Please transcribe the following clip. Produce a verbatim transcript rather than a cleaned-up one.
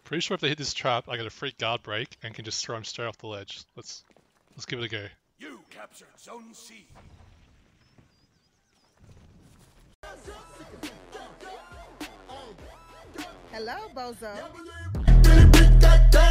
Pretty sure if they hit this trap, I get a free guard break and can just throw him straight off the ledge. Let's let's give it a go. You captured Zone C. Hello, Bozo.